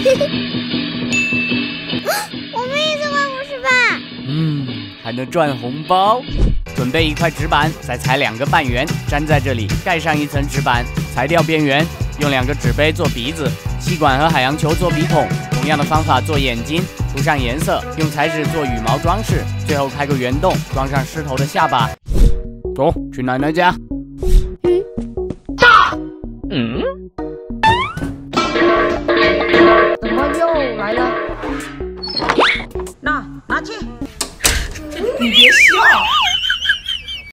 我们也是万50吧？ 还能赚红包。准备一块纸板，再裁2个半圆，粘在这里，盖上一层纸板，裁掉边缘，用2个纸杯做鼻子，吸管和海洋球做鼻孔。同样的方法做眼睛，涂上颜色，用彩纸做羽毛装饰，最后开个圆洞，装上狮头的下巴。走，去奶奶家。 怎么又来了？拿去。 你别笑。